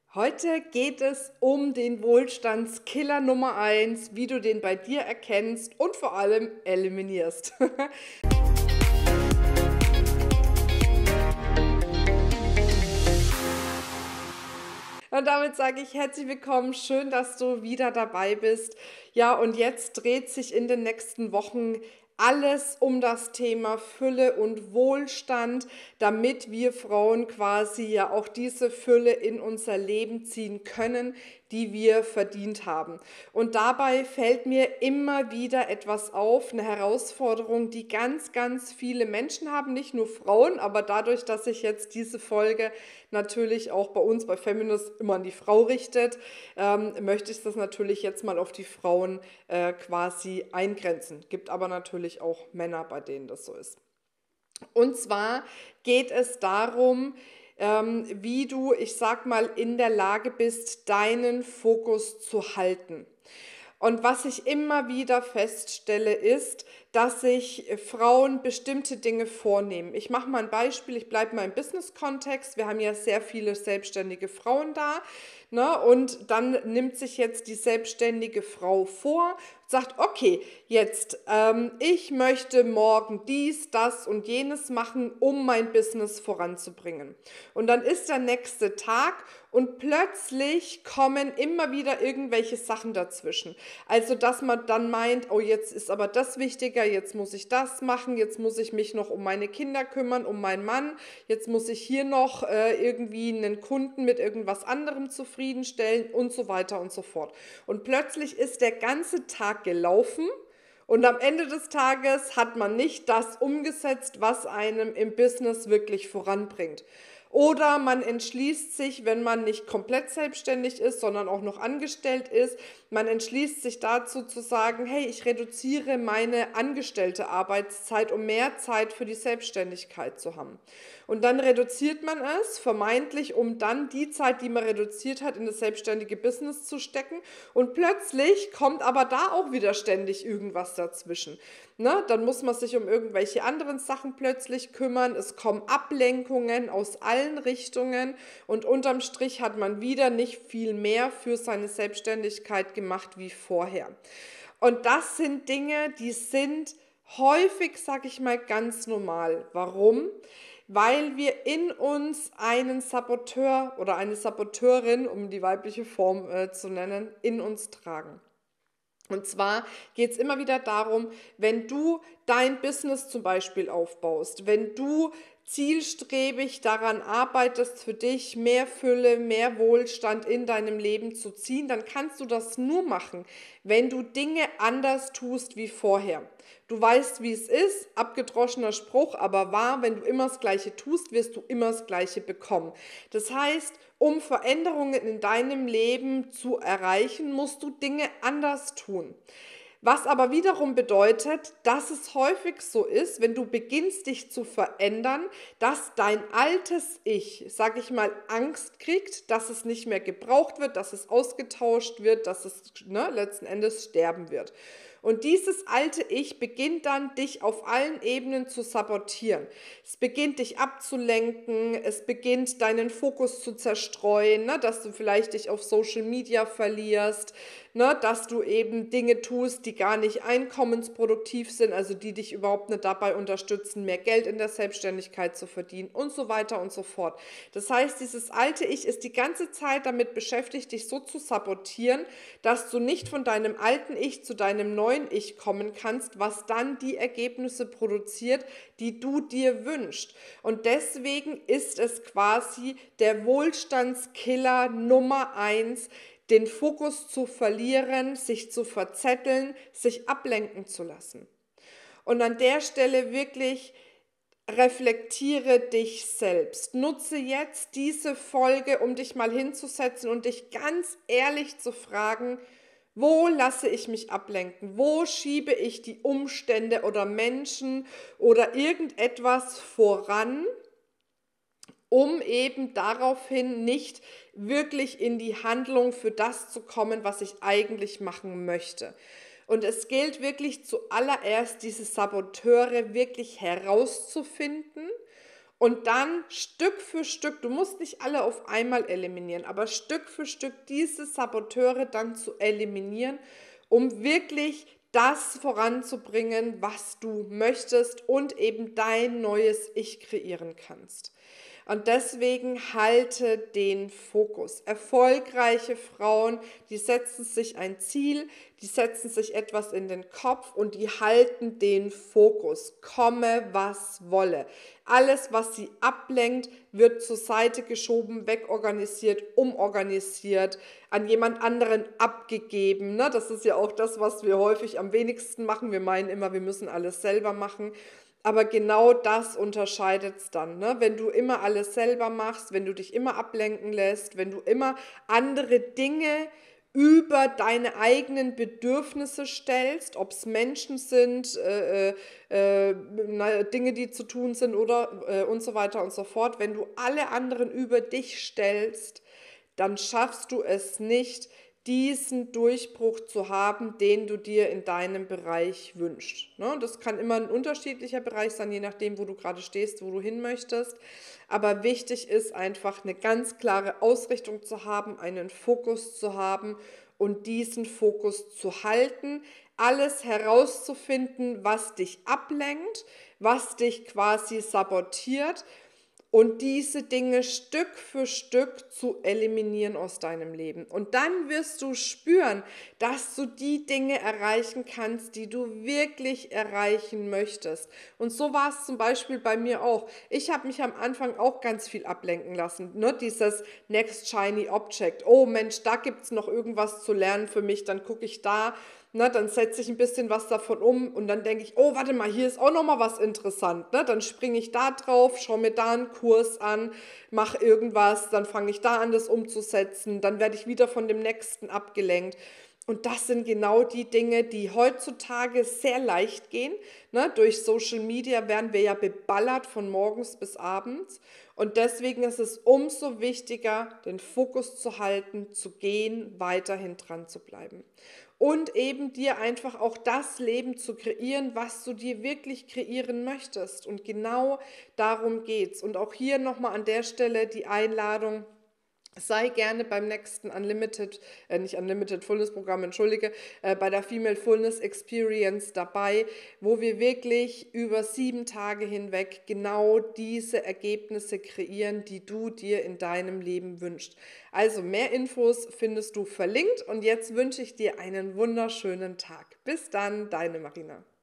Heute geht es um den Wohlstandskiller Nummer eins, wie du den bei dir erkennst und vor allem eliminierst. Und damit sage ich herzlich willkommen, schön, dass du wieder dabei bist. Ja, und jetzt dreht sich in den nächsten Wochen alles um das Thema Fülle und Wohlstand, damit wir Frauen quasi ja auch diese Fülle in unser Leben ziehen können, die wir verdient haben. Und dabei fällt mir immer wieder etwas auf, eine Herausforderung, die ganz, ganz viele Menschen haben, nicht nur Frauen, aber dadurch, dass sich jetzt diese Folge natürlich auch bei uns bei Feminist immer an die Frau richtet, möchte ich das natürlich jetzt mal auf die Frauen quasi eingrenzen. Gibt aber natürlich auch Männer, bei denen das so ist. Und zwar geht es darum, wie du, ich sag mal, in der Lage bist, deinen Fokus zu halten. Und was ich immer wieder feststelle, ist, dass sich Frauen bestimmte Dinge vornehmen. Ich mache mal ein Beispiel, ich bleibe mal im Business-Kontext. Wir haben ja sehr viele selbstständige Frauen da. Ne? Und dann nimmt sich jetzt die selbstständige Frau vor, sagt, okay, jetzt, ich möchte morgen dies, das und jenes machen, um mein Business voranzubringen. Und dann ist der nächste Tag und plötzlich kommen immer wieder irgendwelche Sachen dazwischen. Also, dass man dann meint, oh, jetzt ist aber das wichtiger, jetzt muss ich das machen, jetzt muss ich mich noch um meine Kinder kümmern, um meinen Mann, jetzt muss ich hier noch irgendwie einen Kunden mit irgendwas anderem zufriedenstellen und so weiter und so fort. Und plötzlich ist der ganze Tag gelaufen und am Ende des Tages hat man nicht das umgesetzt, was einem im Business wirklich voranbringt. Oder man entschließt sich, wenn man nicht komplett selbstständig ist, sondern auch noch angestellt ist, man entschließt sich dazu zu sagen, hey, ich reduziere meine angestellte Arbeitszeit, um mehr Zeit für die Selbstständigkeit zu haben. Und dann reduziert man es, vermeintlich, um dann die Zeit, die man reduziert hat, in das selbstständige Business zu stecken. Und plötzlich kommt aber da auch wieder ständig irgendwas dazwischen. Ne? Dann muss man sich um irgendwelche anderen Sachen plötzlich kümmern. Es kommen Ablenkungen aus allen Richtungen und unterm Strich hat man wieder nicht viel mehr für seine Selbstständigkeit gemacht wie vorher. Und das sind Dinge, die sind häufig, sage ich mal, ganz normal. Warum? Weil wir in uns einen Saboteur oder eine Saboteurin, um die weibliche Form zu nennen, in uns tragen. Und zwar geht es immer wieder darum, wenn du dein Business zum Beispiel aufbaust, wenn du zielstrebig daran arbeitest, für dich mehr Fülle, mehr Wohlstand in deinem Leben zu ziehen, dann kannst du das nur machen, wenn du Dinge anders tust wie vorher. Du weißt, wie es ist, abgedroschener Spruch, aber wahr, wenn du immer das Gleiche tust, wirst du immer das Gleiche bekommen. Das heißt, um Veränderungen in deinem Leben zu erreichen, musst du Dinge anders tun. Was aber wiederum bedeutet, dass es häufig so ist, wenn du beginnst, dich zu verändern, dass dein altes Ich, sag ich mal, Angst kriegt, dass es nicht mehr gebraucht wird, dass es ausgetauscht wird, dass es letzten Endes sterben wird. Und dieses alte Ich beginnt dann, dich auf allen Ebenen zu sabotieren. Es beginnt, dich abzulenken, es beginnt, deinen Fokus zu zerstreuen, ne, dass du vielleicht dich auf Social Media verlierst, ne, dass du eben Dinge tust, die gar nicht einkommensproduktiv sind, also die dich überhaupt nicht dabei unterstützen, mehr Geld in der Selbstständigkeit zu verdienen und so weiter und so fort. Das heißt, dieses alte Ich ist die ganze Zeit damit beschäftigt, dich so zu sabotieren, dass du nicht von deinem alten Ich zu deinem neuen Ich kommen kannst, was dann die Ergebnisse produziert, die du dir wünschst. Und deswegen ist es quasi der Wohlstandskiller Nummer eins, den Fokus zu verlieren, sich zu verzetteln, sich ablenken zu lassen. Und an der Stelle wirklich reflektiere dich selbst. Nutze jetzt diese Folge, um dich mal hinzusetzen und dich ganz ehrlich zu fragen, wo lasse ich mich ablenken? Wo schiebe ich die Umstände oder Menschen oder irgendetwas voran, um eben daraufhin nicht wirklich in die Handlung für das zu kommen, was ich eigentlich machen möchte. Und es gilt wirklich zuallererst, diese Saboteure wirklich herauszufinden Und dann Stück für Stück, du musst nicht alle auf einmal eliminieren, aber Stück für Stück diese Saboteure dann zu eliminieren, um wirklich das voranzubringen, was du möchtest und eben dein neues Ich kreieren kannst. Und deswegen halte den Fokus. Erfolgreiche Frauen, die setzen sich ein Ziel, die setzen sich etwas in den Kopf und die halten den Fokus. Komme, was wolle. Alles, was sie ablenkt, wird zur Seite geschoben, wegorganisiert, umorganisiert, an jemand anderen abgegeben. Ne? Das ist ja auch das, was wir häufig am wenigsten machen. Wir meinen immer, wir müssen alles selber machen. Aber genau das unterscheidet es dann, ne? Wenn du immer alles selber machst, wenn du dich immer ablenken lässt, wenn du immer andere Dinge über deine eigenen Bedürfnisse stellst, ob es Menschen sind, Dinge, die zu tun sind oder und so weiter und so fort. Wenn du alle anderen über dich stellst, dann schaffst du es nicht, diesen Durchbruch zu haben, den du dir in deinem Bereich wünschst. Ne? Das kann immer ein unterschiedlicher Bereich sein, je nachdem, wo du gerade stehst, wo du hin möchtest. Aber wichtig ist einfach, eine ganz klare Ausrichtung zu haben, einen Fokus zu haben und diesen Fokus zu halten, alles herauszufinden, was dich ablenkt, was dich quasi sabotiert und diese Dinge Stück für Stück zu eliminieren aus deinem Leben. Und dann wirst du spüren, dass du die Dinge erreichen kannst, die du wirklich erreichen möchtest. Und so war es zum Beispiel bei mir auch. Ich habe mich am Anfang auch ganz viel ablenken lassen. Ne? Dieses Next Shiny Object. Oh Mensch, da gibt es noch irgendwas zu lernen für mich. Dann gucke ich da. Ne, dann setze ich ein bisschen was davon um und dann denke ich, oh, warte mal, hier ist auch noch mal was interessant. Ne? Dann springe ich da drauf, schaue mir da einen Kurs an, mache irgendwas, dann fange ich da an, das umzusetzen, dann werde ich wieder von dem nächsten abgelenkt. Und das sind genau die Dinge, die heutzutage sehr leicht gehen. Ne? Durch Social Media werden wir ja beballert von morgens bis abends. Und deswegen ist es umso wichtiger, den Fokus zu halten, zu gehen, weiterhin dran zu bleiben. Und eben dir einfach auch das Leben zu kreieren, was du dir wirklich kreieren möchtest. Und genau darum geht's. Und auch hier nochmal an der Stelle die Einladung: Sei gerne beim nächsten nicht Unlimited Fullness Programm, entschuldige, bei der Female Fullness Experience dabei, wo wir wirklich über 7 Tage hinweg genau diese Ergebnisse kreieren, die du dir in deinem Leben wünschst. Also mehr Infos findest du verlinkt und jetzt wünsche ich dir einen wunderschönen Tag. Bis dann, deine Marina.